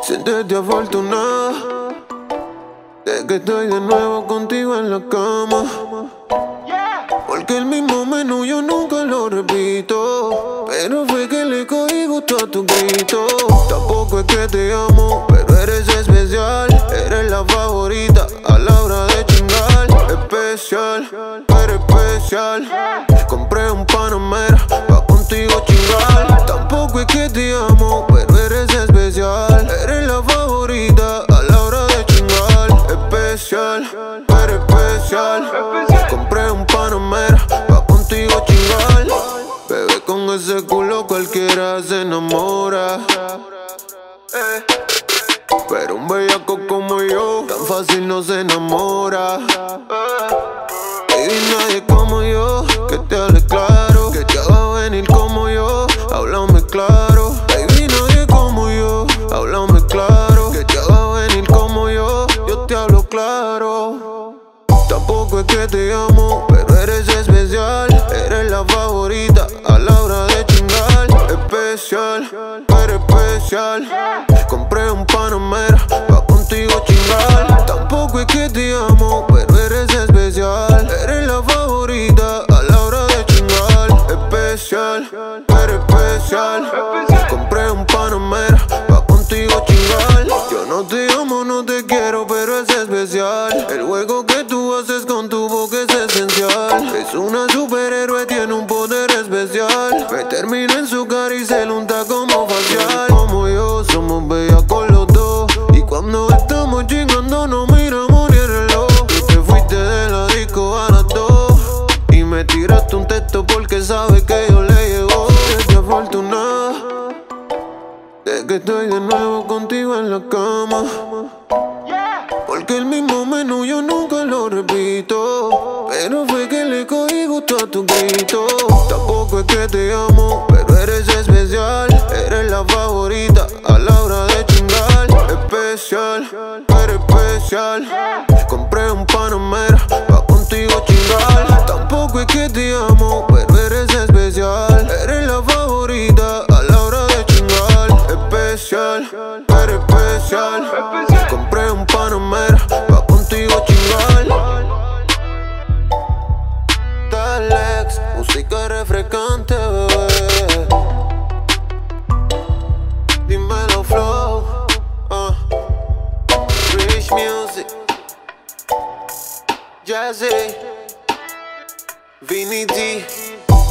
Siéntete afortunada de que estoy de nuevo contigo en la cama. Porque el mismo menú yo nunca lo repito, pero fue que le cogí gusto a tu grito. Tampoco es que te amo, pero eres especial. Eres la favorita a la hora de chingar. Especial, eres especial. Compré un Panamera pa' contigo chingar. Tampoco es que te amo, pero eres especial. Eres la favorita a la hora de chingar. Especial, eres especial. Compré un Panamera pa' contigo chingar. Bebé, con ese culo cualquiera se enamora. Pero un bellaco como yo tan fácil no se enamora. Baby, nadie como yo que te hable claro, que te haga venir como yo. Háblame claro. Baby, nadie como yo. Háblame claro, que te haga venir como yo. Yo te hablo claro. Tampoco es que te amo, pero eres especial. Eres la favorita a la hora de chingar. Especial, eres especial. Compré un Panamera pa' contigo chingar. Tampoco es que te amo, pero eres especial. Eres la favorita a la hora de chingar. Especial, eres especial. Compré un Panamera pa' contigo chingar. Yo no te amo, no te quiero, pero es especial. El juego que tú haces con tu boca es esencial. Es una superhéroe, tiene un poder especial. Me termina en su cara y se le unta como facial. Como yo, somos bellacos los dos, y cuando estamos chingando no miramos ni el reloj. Tú te fuiste de la disco a las 2 y me tiraste un texto porque sabes que yo le llego. Estoy afortunada de que estoy de nuevo contigo en la cama. Porque el mismo menú yo nunca lo repito, pero fue que le cogí gusto a tu grito. Tampoco es que te amo, pero eres especial. Eres la favorita a la hora de chingar. Especial, eres especial. Compré un Panamera pa' contigo chingar. Tampoco es que te amo, pero eres especial. Eres la favorita a la hora de chingar. Especial, eres especial. Compré un Panamera pa' contigo chingar. Dalex, música refrescante, bebé. Dímelo, flow. Rich music. Jazzy, Vinny D.